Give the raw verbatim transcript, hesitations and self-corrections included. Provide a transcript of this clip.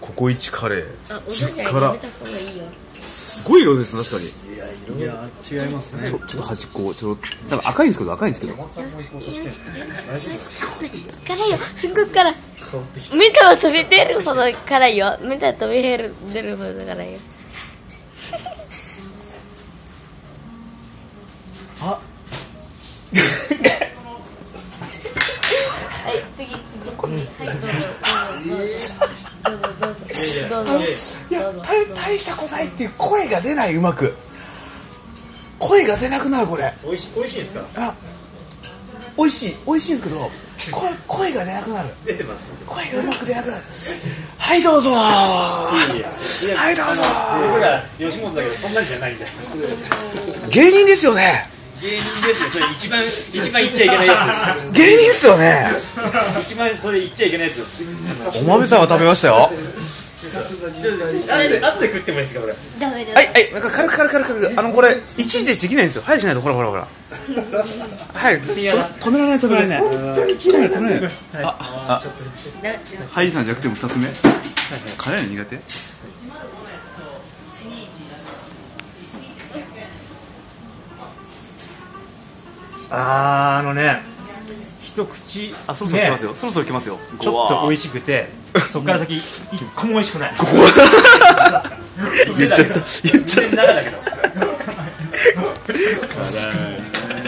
ココイチカレーあ、おじゃやめた方がいいよ。 すごい色です確かに。 いや色が違いますね。 ちょちょっと端っこちょっとなんか赤いんですけど赤いんですけど辛いよ、すっごく辛い。目から飛び出るほど辛いよ。目から飛び出る出るほど辛いよ。 あはい、次次次。はい、どうぞどうぞどうぞどうぞどうぞどうぞ。 いや大大したことないっていう声が出ないうまく声が出なくなるこれ。 美味しい美味しいですか。 あ美味しい美味しいんですけど声声が出なくなる。 出てます。 声がうまく出なくなる。はいどうぞはいどうぞ。 僕ら吉本だけどそんなんじゃないんだよ。 芸人ですよね。 芸人ですよ。それ一番一番言っちゃいけないやつです。 芸人ですよね。 一番それ言っちゃいけないやつです。 お豆さんは食べましたよ。 なんで後で食ってもいいですかこれ。 ダメだ。 はいはいなんか軽く軽く軽く軽くあのこれ一時でできないんですよ。早くしないとほらほらほらはい止められない止められない止められない止められない。ああハイジさんじゃなくても二つ目辛いの苦手。 あーあのね一口あそろそろ来ますよそろそろ来ますよ。 ちょっと美味しくてそっから先一個も美味しくない。 言っちゃった言っちゃった。 全然中だけど。